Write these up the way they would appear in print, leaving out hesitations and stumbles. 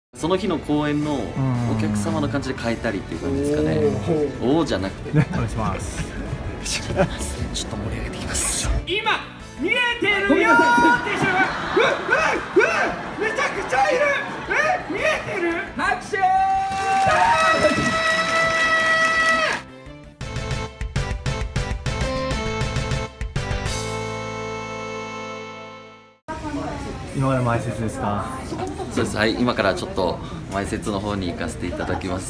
その日の公演のお客様の感じで変えたりっていう感じですかね。おおじゃなくて、 お願いします。 ちょっと盛り上げていきます。 今見えてるよーって人がめちゃくちゃいる。見えてる。拍手。 今から前説ですか？ そうです。はい、今からちょっと前説の方に行かせていただきます。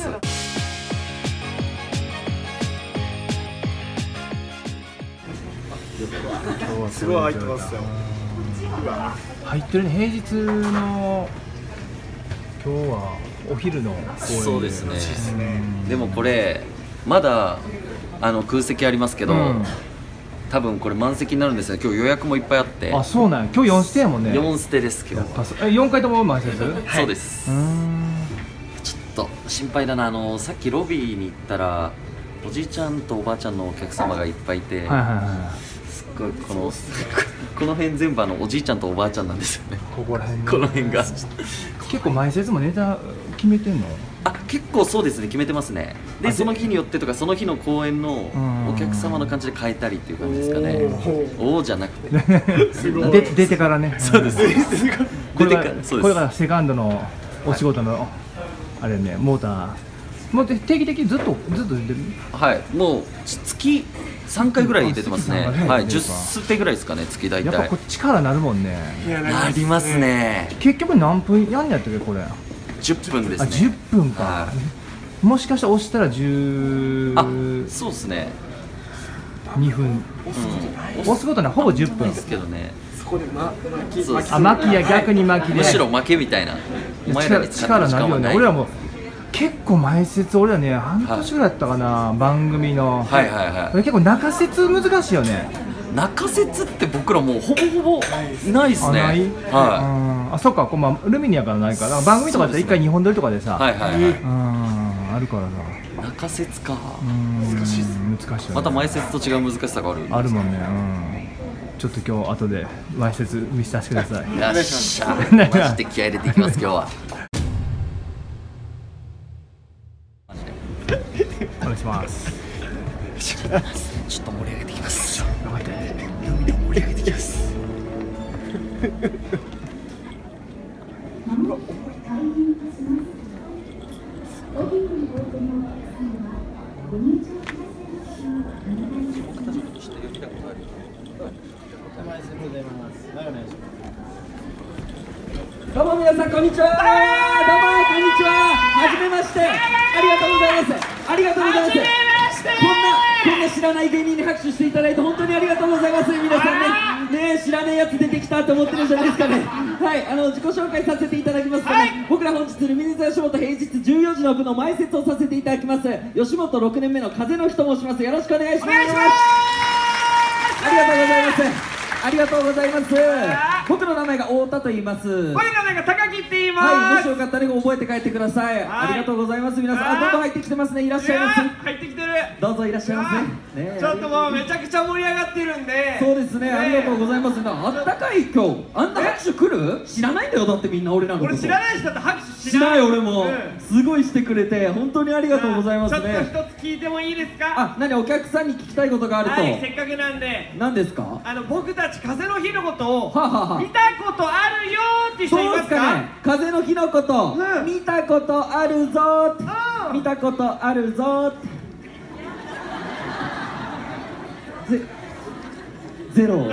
すごい入ってますよ。 入ってるね。平日の今日はお昼の公演。 そうですね。でもこれまだ空席ありますけど、多分これ満席になるんですよ。今日予約もいっぱいあって。 あ、そうなんや。今日4ステやもんね。 4ステです今日。 4回とも前説？ そうです。ちょっと心配だな。さっきロビーに行ったらおじいちゃんとおばあちゃんのお客様がいっぱいいて、すっごいこの辺全部おじいちゃんとおばあちゃんなんですよね。 ここら辺。 この辺が結構前説もネタ決めてんの？ あ、結構そうですね、決めてますね。でその日によってとかその日の公演のお客様の感じで変えたりっていう感じですかね。おおじゃなくて出てからね。 そうです。 これがセカンドのお仕事のあれね、モーターもう定期的にずっと出てる。 はい、もう月3回ぐらい出てますね。はい、10ステぐらいですかね、月大体。 やっぱこっちからなるもんね。 なりますね。 結局何分やんやったっけこれ ？10分ですね。 10分か。もしかしたら押したら10。 そうですね。 2分。押すことはほぼ10分ですけどね。 そこで巻きや逆に巻きで。 むしろ負けみたいな。お前らに使ってる時間はない。 俺らも結構前説、俺らね半年ぐらいやったかな、番組の。結構中説難しいよね。 中説って僕らもうほぼほぼないですね。 あ、そっか、ルミニアからないから番組とかだったら1回2本撮りとかでさ、あるからさ。 中説か。 難しいですね。難しい。 また前説と違う難しさがある。 あるもんね。ちょっと今日後で前説見せさせてください。 よっしゃ、マジで気合い入れていきます今日は。 お願いします。 ちょっと盛り上げていきます。 頑張って。 盛り上げていきます。 どうも皆さんこんにちは。どうもこんにちは。はじめまして。ありがとうございます。ありがとうございます。こんな知らない芸人に拍手していただいて本当にありがとうございます。皆さんね、知らねえやつ出てきたと思ってるんじゃないですかね。はい、自己紹介させていただきますとね、僕ら本日ルミネ座吉本平日14時の部の前説をさせていただきます吉本6年目の風の日と申します。よろしくお願いします。ありがとうございます。ありがとうございます。僕の名前が太田と言います。 僕の名前が高木って言います。 はい、もしよかったら覚えて帰ってください。ありがとうございます。皆さん、どんどん入ってきてますね。いらっしゃいます。 入ってきてる。 どうぞいらっしゃいますね。 ちょっともうめちゃくちゃ盛り上がってるんで。 そうですね。ありがとうございます。あったかい今日。あんな拍手来る？知らないんだよ。だってみんな俺なんか。 俺知らない人だって拍手しない俺も。すごいしてくれて本当にありがとうございますね。 ちょっと一つ聞いてもいいですか？ あ、何お客さんに聞きたいことがあると。 はい、せっかくなんで。 何ですか？ 僕たち風の日のことを見たことあるよって人いますか？ 風の日のこと見たことあるぞって見たことあるぞってゼロ。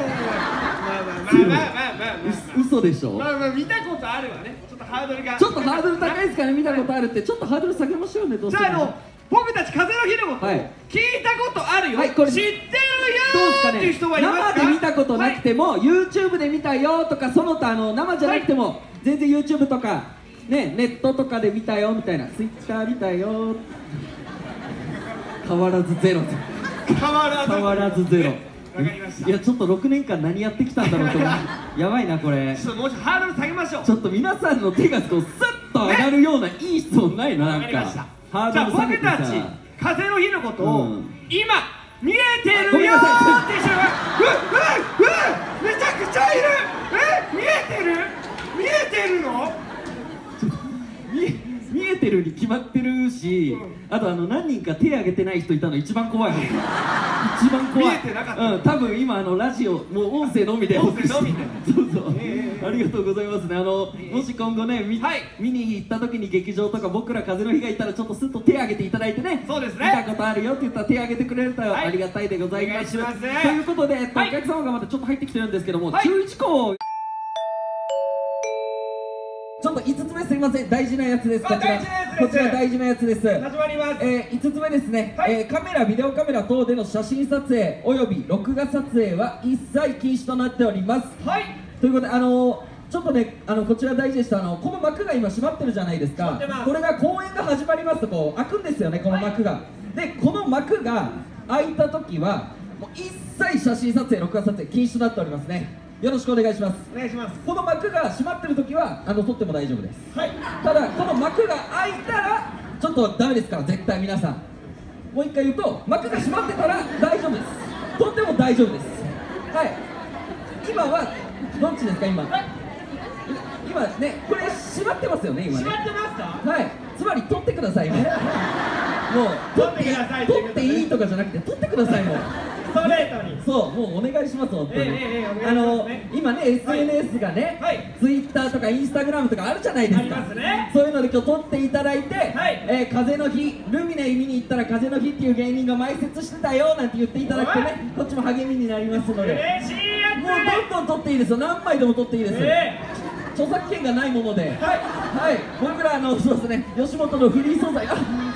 嘘でしょ？ まあ見たことあるわね。ちょっとハードルがちょっとハードル高いですかね。見たことあるってちょっとハードル下げましょうね。どうせ僕たち風の日のこと聞いたことあるよ、知ってるよっていう人はいますか？ 生で見たことなくても YouTube で見たよとか、その他生じゃなくても全然 YouTube とかね、ネットとかで見たよみたいな、Twitter 見たよ、変わらずゼロ。変わらずゼロ。いやちょっと6年間何やってきたんだろうと思う。やばいなこれ。 ちょっともうハードル下げましょう。 ちょっと皆さんの手がこうスッと上がるようないい質問ないの？なんかハードル下げてさ。 じゃあ僕たち風の日のことを今見えてるよーって人がめちゃくちゃいる。見えてるの？ てるに決まってるし、あと何人か手挙げてない人いたの一番怖い。一番怖い。 見えてなかった。 多分今ラジオもう音声のみで音声のみで。 そうそう。ありがとうございますね。もし今後ね見に行った時に劇場とか僕ら風の日がいたらちょっとスッと手挙げていただいてね。 そうですね。 見たことあるよって言ったら手挙げてくれるとありがたいでございます。ということでお客様がまたちょっと入ってきてるんですけども、注意事項。ちょっと5つ目すいません、大事なやつです。こちら大事なやつです。 始まります。 5つ目ですね、カメラ、ビデオカメラ等での写真撮影および録画撮影は一切禁止となっております。ということでちょっとねこちら大事でした。この幕が今閉まってるじゃないですか。これが公演が始まりますとこう開くんですよね、この幕が。でこの幕が開いた時はもう一切写真撮影録画撮影禁止となっておりますね。よろしくお願いします。 お願いします。 この幕が閉まってる時は撮っても大丈夫です。ただこの幕が開いたらちょっとダメですから、絶対皆さん。もう一回言うと、幕が閉まってたら大丈夫です。撮っても大丈夫です。今はどっちですか？今ね、これ閉まってますよね、今ね。 閉まってますか？ はい、つまり撮ってくださいね。もう撮っていいとかじゃなくて撮ってください。もうストレートに。 そう、もうお願いします、本当に。今ね、SNS がね、Twitter とか Instagram とかあるじゃないですか。そういうので今日撮っていただいて、風の日、ルミネ見に行ったら風の日っていう芸人が埋設してたよなんて言っていただくとね、こっちも励みになりますので、もうどんどん撮っていいですよ、何枚でも撮っていいです。著作権がないもので、僕らそうですね、吉本のフリー素材、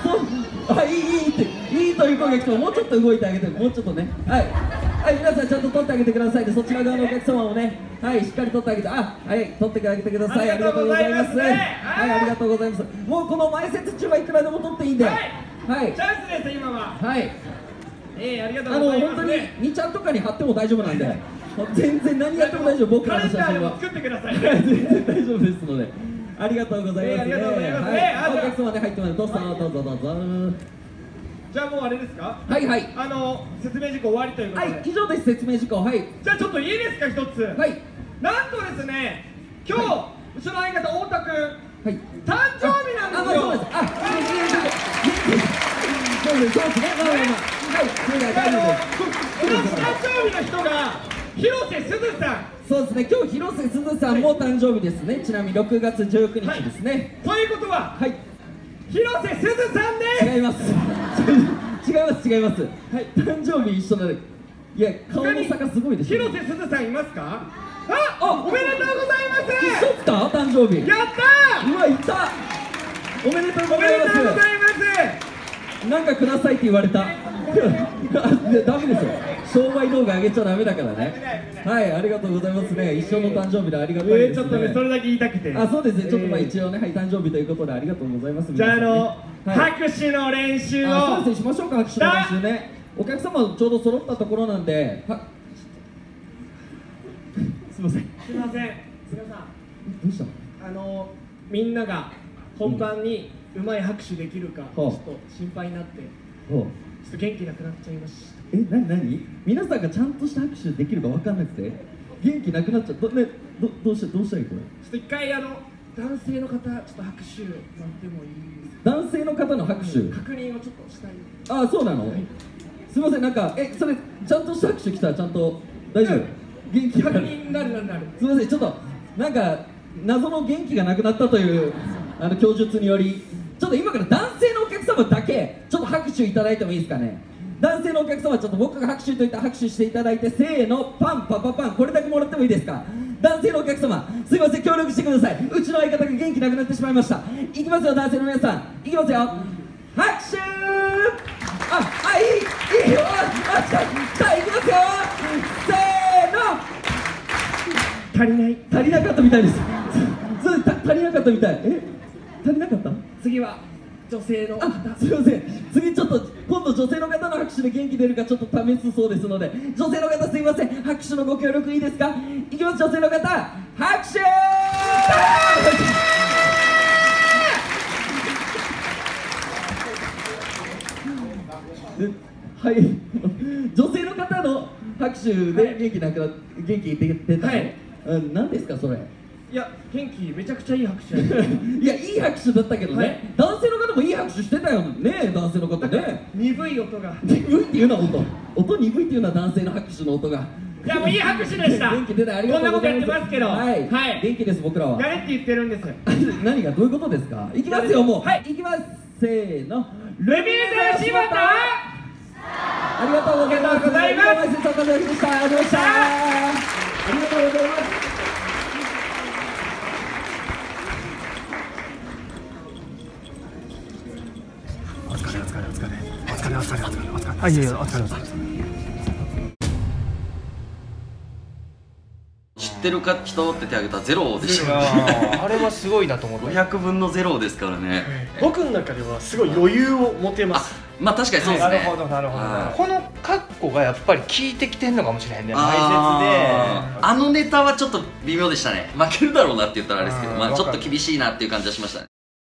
いいという声が来ても、もうちょっと動いてあげて、もうちょっとね、皆さんちゃんと撮ってあげてください。でそちら側のお客様もね、しっかり撮ってあげて、撮ってあげてください。ありがとうございます。ありがとうございます。もうこの埋設中はいくらでも撮っていいんで、 チャンスです今は。ありがとうございます。 本当に2ちゃんとかに貼っても大丈夫なんで、全然何やっても大丈夫。僕らの写真は作ってください。 全然大丈夫ですので、ありがとうございます。お客様で入ってます。どうぞ。 じゃあもうあれですか？説明事項終わりということで。 以上です。説明事項。 じゃあちょっといいですか、一つ。なんとですね、今日うちの相方太田君誕生日なんですよ。 そうです。そうですね。 誕生日の人が広瀬すずさん。 そうですね、今日広瀬すずさんも誕生日ですね。ちなみに6月19日ですね。 ということは広瀬すずさんです。 違います。違います。誕生日一緒なので、いや顔の差がすごいでしょ。 広瀬すずさんいますか？おめでとうございます。 一緒っすか？誕生日。 やったー。 うわ、いった。おめでとうございます。なんかくださいって言われた。ダメですよ。商売動画上げちゃダメだからね。ありがとうございますね。一緒の誕生日でありがたいですね。 ちょっとね、それだけ言いたくて。 そうですね。ちょっと一応ね、誕生日ということでありがとうございます。 じゃあ拍手の練習を。 そうですね、しましょうか。拍手の練習ね。お客様ちょうど揃ったところなんで。すみません。 皆さん。 どうしたの？みんなが本番にうまい拍手できるかちょっと心配になって、ちょっと元気なくなっちゃいました。 何？皆さんがちゃんとした拍手できるか分かんなくて元気なくなっちゃった。どうしたらいいこれ？ちょっと一回男性の方ちょっと拍手もらってもいいですか？ 男性の方の拍手確認をちょっとしたい。 そうなの？すみません、なんかそれちゃんとした拍手来たらちゃんと大丈夫？元気確認なる。 すみません、ちょっとなんか謎の元気がなくなったという供述により、ちょっと今から男性のお客様だけちょっと拍手いただいてもいいですかね。男性のお客様、ちょっと僕が拍手といったら拍手していただいて、せーの、パンパパパン、これだけもらってもいいですか。男性のお客様、すいません、協力してください。うちの相方が元気なくなってしまいました。いきますよ、男性の皆さん、いきますよ。拍手。いいよ。さあ、いきますよ。せーの。足りなかったみたいです。足りなかったみたい。足りなかった？ 次は女性の方。 すみません、次ちょっと今度女性の方の拍手で元気出るかちょっと試すそうですので、女性の方すいません、拍手のご協力いいですか。いきます、女性の方、拍手。女性の方の拍手で元気出たの？何ですかそれ？ いや、元気めちゃくちゃいい拍手。 いや、いい拍手だったけどね。男性手してたよね、男性の方ね。 鈍い音が。 鈍いっていうのは音鈍いっていうのは男性の拍手の音が。 いやもういい拍手でした。 元気出た、ありがとうございます。 こんなことやってますけど、 はい、元気です僕らは。 やれって言ってるんです。 何がどういうことですか。いきますよ、もう。はい、いきます。せーの。 ルミネーズ柴田。 ありがとうございます。ありがとうございます。ありがとうございました。ありがとうございます。 お疲れ。あ、いやいや、お疲れ。 知ってるか人って手挙げたらゼロでした。 あれはすごいなと思って。 500分のゼロですからね。 僕の中ではすごい余裕を持てます。 まあ確かにそうですね。 なるほど。この格好がやっぱり効いてきてんのかもしれへんね。前説であのネタはちょっと微妙でしたね。負けるだろうなって言ったらあれですけど、まあちょっと厳しいなっていう感じはしましたね。